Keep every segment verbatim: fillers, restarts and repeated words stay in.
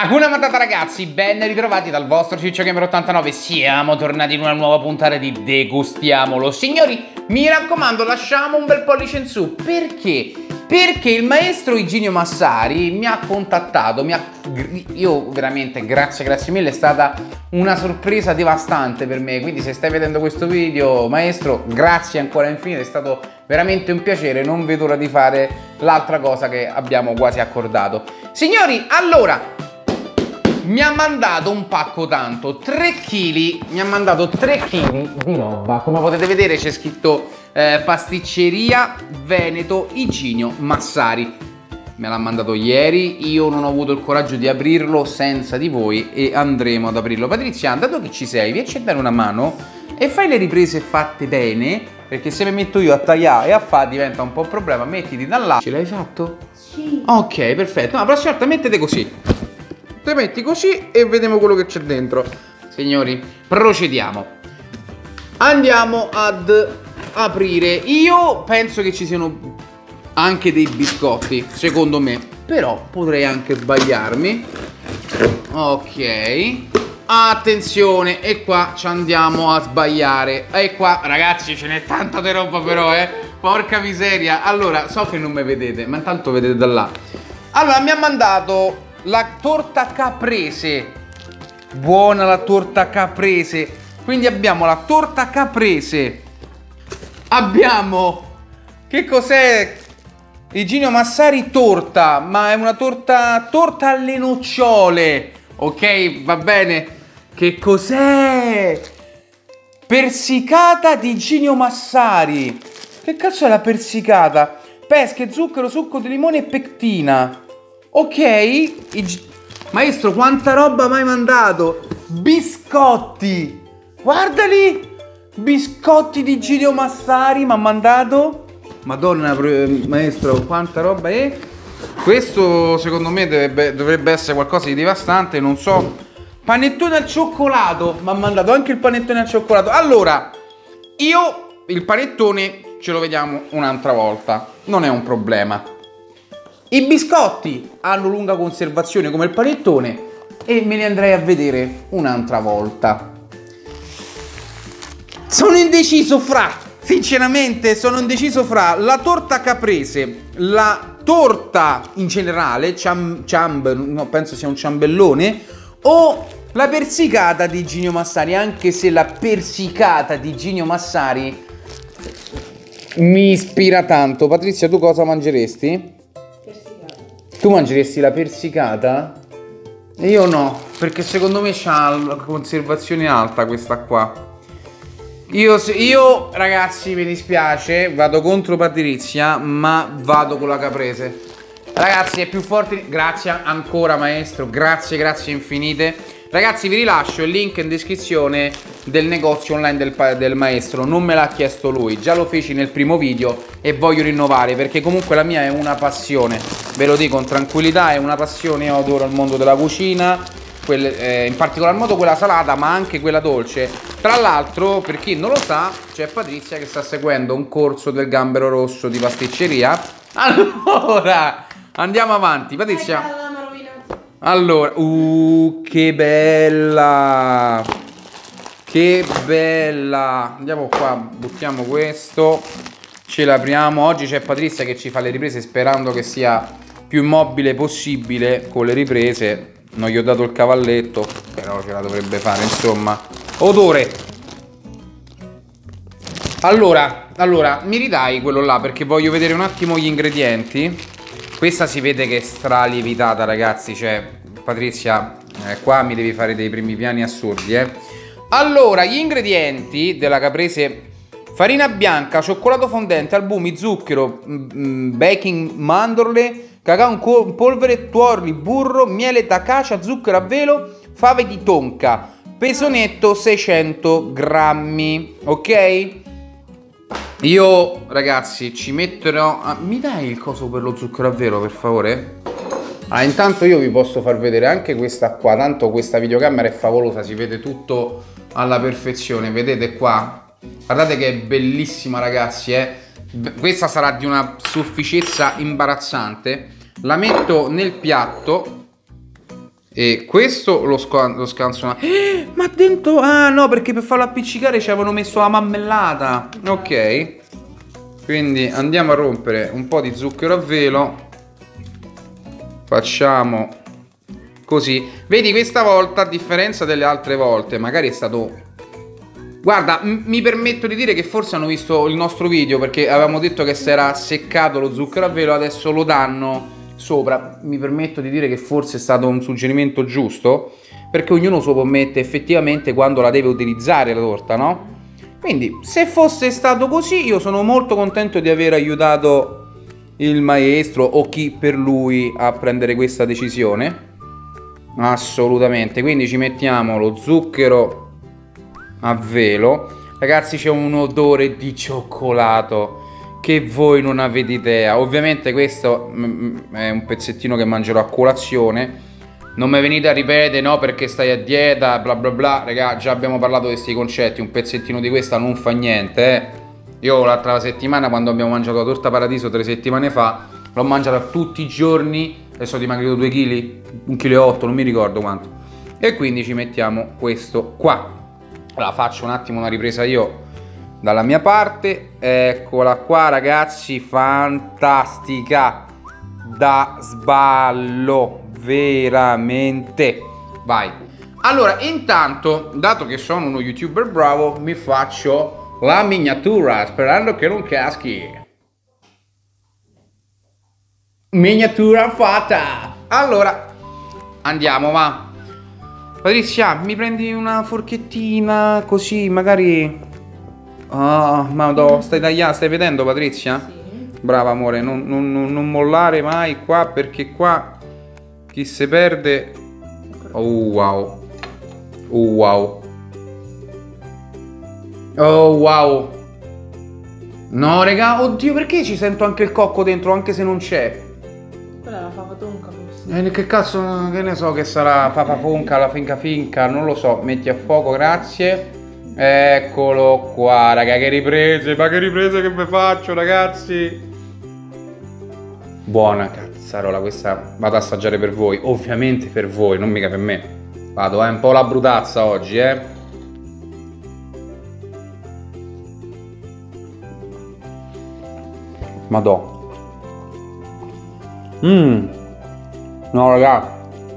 Hakuna Matata ragazzi, ben ritrovati dal vostro Ciccio Gamer ottantanove. Siamo tornati in una nuova puntata di Degustiamolo. Signori, mi raccomando, lasciamo un bel pollice in su. Perché? Perché il maestro Iginio Massari mi ha contattato, mi ha... io veramente, grazie, grazie mille, è stata una sorpresa devastante per me. Quindi se stai vedendo questo video, maestro, grazie ancora infinite, è stato veramente un piacere. Non vedo l'ora di fare l'altra cosa che abbiamo quasi accordato. Signori, allora... mi ha mandato un pacco tanto, tre chili, mi ha mandato tre chili di roba. Come potete vedere c'è scritto eh, pasticceria Veneto Iginio Massari. Me l'ha mandato ieri, io non ho avuto il coraggio di aprirlo senza di voi e andremo ad aprirlo. Patrizia, dato che ci sei, vieni a dare una mano e fai le riprese fatte bene, perché se mi metto io a tagliare e a fare diventa un po' un problema. Mettiti da là. Ce l'hai fatto? Sì. Ok, perfetto. No, la prossima volta mettete così. Te metti così e vediamo quello che c'è dentro. Signori, procediamo. Andiamo ad aprire. Io penso che ci siano anche dei biscotti, secondo me, però potrei anche sbagliarmi. Ok. Attenzione, e qua ci andiamo a sbagliare. E qua, ragazzi, ce n'è tanta di roba però, eh. Porca miseria. Allora, so che non mi vedete, ma intanto vedete da là. Allora, mi ha mandato la torta caprese. Buona la torta caprese. Quindi abbiamo la torta caprese. Abbiamo... che cos'è? Iginio Massari torta. Ma è una torta... torta alle nocciole. Ok, va bene. Che cos'è? Persicata di Iginio Massari. Che cazzo è la persicata? Pesche, zucchero, succo di limone e pectina. Ok, maestro, quanta roba mi hai mandato? Biscotti, guardali, biscotti di Iginio Massari mi ha mandato. Madonna, maestro, quanta roba è? Questo secondo me dovrebbe, dovrebbe essere qualcosa di devastante, non so. Panettone al cioccolato, mi ha mandato anche il panettone al cioccolato. Allora, io il panettone ce lo vediamo un'altra volta, non è un problema. I biscotti hanno lunga conservazione come il panettone e me li andrei a vedere un'altra volta. Sono indeciso fra, sinceramente sono indeciso fra la torta caprese, la torta in generale, ciam, ciamb, no, penso sia un ciambellone, o la persicata di Iginio Massari, anche se la persicata di Iginio Massari mi ispira tanto. Patrizia, tu cosa mangeresti? Tu mangeresti la persicata? Io no, perché secondo me c'ha la conservazione alta questa qua. Io, io, ragazzi, mi dispiace, vado contro Patrizia, ma vado con la caprese. Ragazzi, è più forte. Grazie ancora, maestro, grazie, grazie infinite. Ragazzi, vi rilascio il link in descrizione del negozio online del, del maestro. Non me l'ha chiesto lui, già lo feci nel primo video e voglio rinnovare, perché comunque la mia è una passione. Ve lo dico con tranquillità, è una passione. Io adoro il mondo della cucina, quelle, eh, in particolar modo quella salata, ma anche quella dolce. Tra l'altro, per chi non lo sa, c'è Patrizia che sta seguendo un corso del Gambero Rosso di pasticceria. Allora, andiamo avanti, Patrizia. Allora, uh, che bella, che bella. Andiamo qua, buttiamo questo, ce l'apriamo. Oggi c'è Patrizia che ci fa le riprese sperando che sia più immobile possibile con le riprese. Non gli ho dato il cavalletto, però ce la dovrebbe fare, insomma. Odore. Allora, allora, mi ridai quello là perché voglio vedere un attimo gli ingredienti. Questa si vede che è stralievitata, ragazzi, cioè, Patrizia, eh, qua mi devi fare dei primi piani assurdi, eh. Allora, gli ingredienti della caprese: farina bianca, cioccolato fondente, albumi, zucchero, mh, baking mandorle, cacao in polvere, tuorli, burro, miele d'acacia, zucchero a velo, fave di tonka, peso netto seicento grammi, ok? Io, ragazzi, ci metterò... Ah, mi dai il coso per lo zucchero a velo, per favore? Ah, intanto io vi posso far vedere anche questa qua. Tanto questa videocamera è favolosa, si vede tutto alla perfezione. Vedete qua? Guardate che è bellissima, ragazzi, eh? Questa sarà di una sofficezza imbarazzante. La metto nel piatto E questo lo, lo scanso. Eh, ma dentro. Ah no, perché per farlo appiccicare ci avevano messo la mammellata. Ok. Quindi andiamo a rompere un po' di zucchero a velo. Facciamo così. Vedi, questa volta, a differenza delle altre volte, magari è stato... Guarda, mi permetto di dire che forse hanno visto il nostro video, perché avevamo detto che si era seccato lo zucchero a velo, adesso lo danno sopra. Mi permetto di dire che forse è stato un suggerimento giusto, perché ognuno suo pommette effettivamente quando la deve utilizzare la torta, no? Quindi se fosse stato così, io sono molto contento di aver aiutato il maestro o chi per lui a prendere questa decisione. Assolutamente. Quindi ci mettiamo lo zucchero a velo. Ragazzi, c'è un odore di cioccolato che voi non avete idea. Ovviamente questo è un pezzettino che mangerò a colazione. Non mi venite a ripetere no perché stai a dieta bla bla bla. Raga, già abbiamo parlato di questi concetti. Un pezzettino di questa non fa niente, eh. Io l'altra settimana, quando abbiamo mangiato la torta paradiso tre settimane fa, l'ho mangiata tutti i giorni e sono dimagrito due chili, un chilo e otto, non mi ricordo quanto. E quindi ci mettiamo questo qua. Allora faccio un attimo una ripresa io dalla mia parte. Eccola qua ragazzi, fantastica, da sballo, veramente. Vai. Allora, intanto, dato che sono uno youtuber bravo, mi faccio la miniatura, sperando che non caschi. Miniatura fatta. Allora, andiamo, va. Patrizia, mi prendi una forchettina così, magari... Ah, madò, stai tagliando, stai vedendo Patrizia? Sì. Brava amore, non, non, non mollare mai qua, perché qua chi si perde... Oh wow. Oh wow. Oh wow. No raga, oddio, perché ci sento anche il cocco dentro anche se non c'è? Quella è la fava tonka forse. Eh, che cazzo, che ne so che sarà, fava fonca, la finca finca, non lo so. Metti a fuoco, grazie. Eccolo qua, raga, che riprese, ma che riprese che vi faccio, ragazzi. Buona cazzarola, questa vado ad assaggiare per voi, ovviamente per voi, non mica per me. Vado, è eh, un po' la brutazza oggi, eh. Madò. Mmm. No, raga.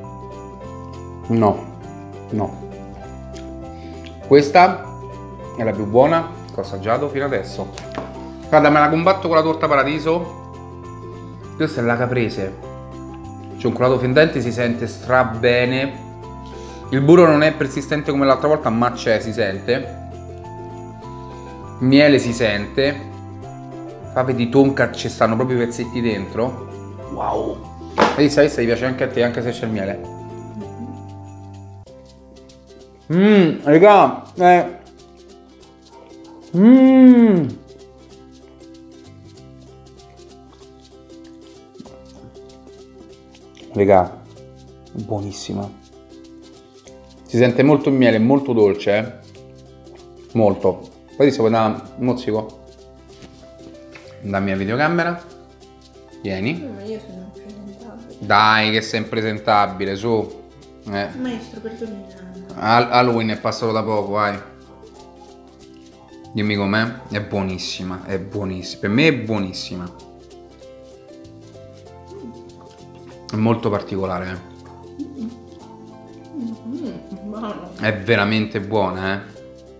No. No. Questa è la più buona che ho assaggiato fino adesso. Guarda, me la combatto con la torta paradiso. Questa è la caprese. Il cioccolato fondente si sente stra bene. Il burro non è persistente come l'altra volta, ma c'è, si sente. Miele si sente. Fave di tonka, ci stanno proprio i pezzetti dentro. Wow. Vedi, sai, se ti piace anche a te, anche se c'è il miele. Mmm, raga, eh. Mmm. Raga, buonissima. Si sente molto il miele, molto dolce, eh. Molto. Poi se vuoi dare un mozzico. Dammi la videocamera. Vieni. Ma io sono impresentabile. Dai, che sei impresentabile, su. Eh. Maestro, perdonami. Halloween è passato da poco, vai. Dimmi com'è. È buonissima, è buonissima. Per me è buonissima. È molto particolare, eh. Mm, buono. È veramente buona, eh.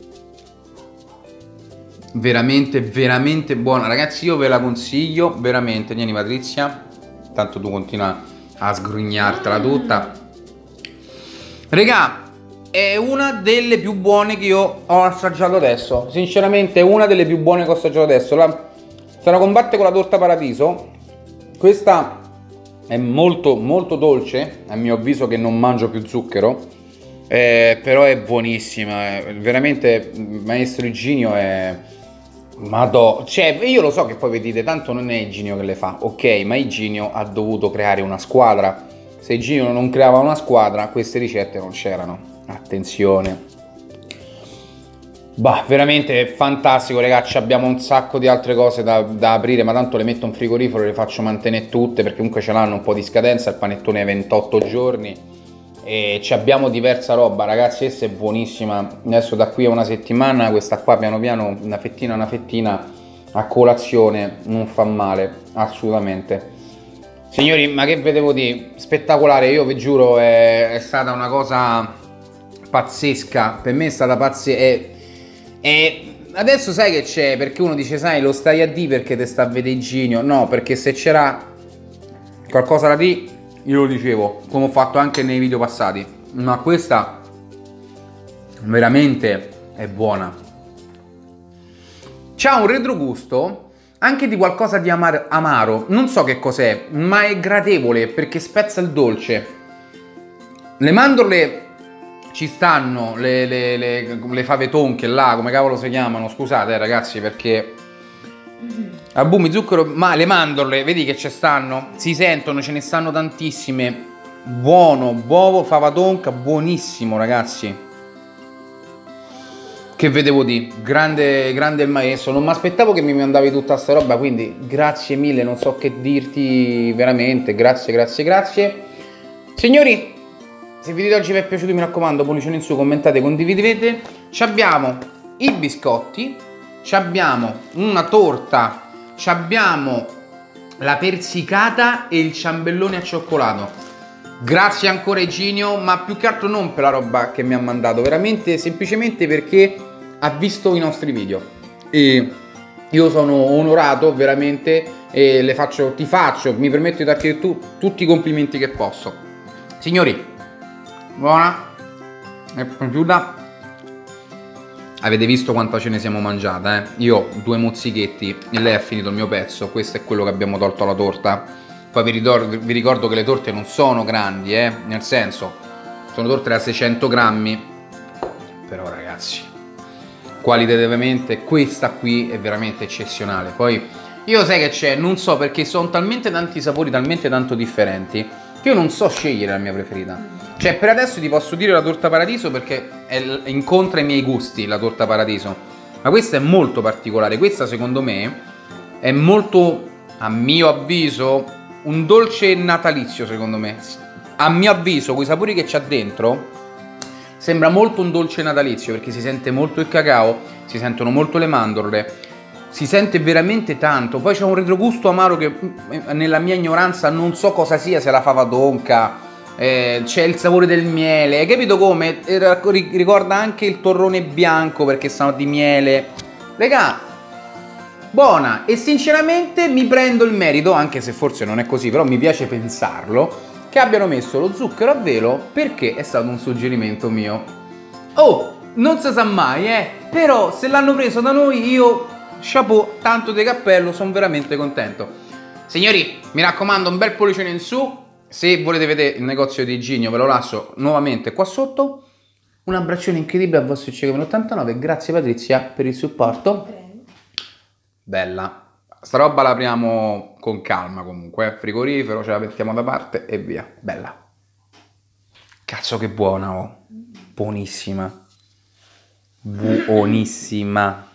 Veramente, veramente buona. Ragazzi, io ve la consiglio, veramente. Vieni Patrizia. Tanto tu continua a sgrugnartela tutta. Regà, è una delle più buone che io ho assaggiato adesso. Sinceramente è una delle più buone che ho assaggiato adesso. La, se la combatte con la torta paradiso. Questa è molto molto dolce, a mio avviso, che non mangio più zucchero, eh, però è buonissima. Veramente maestro Iginio è... Madò, cioè io lo so che poi vedete, tanto non è Iginio che le fa, ok, ma Iginio ha dovuto creare una squadra. Se Iginio non creava una squadra, queste ricette non c'erano. Attenzione. Bah, veramente fantastico, ragazzi. Abbiamo un sacco di altre cose da, da aprire, ma tanto le metto in frigorifero e le faccio mantenere tutte, perché comunque ce l'hanno un po' di scadenza. Il panettone è ventotto giorni e ci abbiamo diversa roba, ragazzi. Questa è buonissima. Adesso da qui a una settimana questa qua piano piano, una fettina una fettina a colazione, non fa male assolutamente. Signori, ma che vedevo di spettacolare, io vi giuro, è, è stata una cosa pazzesca, per me è stata pazzesca. E, e adesso sai che c'è, perché uno dice, sai, lo stai a di perché te sta a vedere Ginio. No, perché se c'era qualcosa da di, io lo dicevo, come ho fatto anche nei video passati. Ma questa veramente è buona. C'ha un retrogusto anche di qualcosa di amar amaro, non so che cos'è, ma è gradevole perché spezza il dolce. Le mandorle ci stanno, le, le, le, le fave tonche là, come cavolo si chiamano, scusate eh, ragazzi, perché albumi, zucchero, ma le mandorle, vedi che ci stanno, si sentono, ce ne stanno tantissime. Buono, buovo, fava tonca, buonissimo ragazzi. Che vedevo di grande, grande il maestro, non mi aspettavo che mi mandavi tutta sta roba, quindi grazie mille, non so che dirti veramente, grazie, grazie, grazie. Signori, se il video di oggi vi è piaciuto mi raccomando, pollice in su, commentate, condividete. Ci abbiamo i biscotti, ci abbiamo una torta, ci abbiamo la persicata e il ciambellone a cioccolato. Grazie ancora Eginio, ma più che altro non per la roba che mi ha mandato, veramente semplicemente perché ha visto i nostri video e io sono onorato veramente e le faccio, ti faccio, mi permetto di darti tu, tutti i complimenti che posso. Signori, buona, è piaciuta? Avete visto quanta ce ne siamo mangiata, eh? Io due mozzichetti e lei ha finito il mio pezzo, questo è quello che abbiamo tolto alla torta. Poi vi ricordo, vi ricordo che le torte non sono grandi, eh? Nel senso, sono torte da seicento grammi, però ragazzi, qualitativamente questa qui è veramente eccezionale. Poi io sai che c'è, non so perché sono talmente tanti sapori, talmente tanto differenti, che io non so scegliere la mia preferita. Cioè per adesso ti posso dire la torta paradiso perché è, incontra i miei gusti la torta paradiso, ma questa è molto particolare. Questa secondo me è molto, a mio avviso, un dolce natalizio secondo me. A mio avviso, con i sapori che c'ha dentro, sembra molto un dolce natalizio perché si sente molto il cacao, si sentono molto le mandorle, si sente veramente tanto. Poi c'è un retrogusto amaro che nella mia ignoranza non so cosa sia, se la fava tonca, eh, c'è il sapore del miele, hai capito come? Ricorda anche il torrone bianco perché sanno di miele. Regà, buona, e sinceramente mi prendo il merito, anche se forse non è così, però mi piace pensarlo, che abbiano messo lo zucchero a velo perché è stato un suggerimento mio. Oh, non si sa mai, eh, però se l'hanno preso da noi io, chapeau, tanto di cappello, sono veramente contento. Signori, mi raccomando, un bel pollicione in su, se volete vedere il negozio di Eginio ve lo lascio nuovamente qua sotto. Un abbraccione incredibile al vostro Ciclo ottantanove, grazie Patrizia per il supporto. Bella. Sta roba la apriamo con calma comunque, eh. Frigorifero, ce la mettiamo da parte e via. Bella. Cazzo che buona, oh. Buonissima. Buonissima.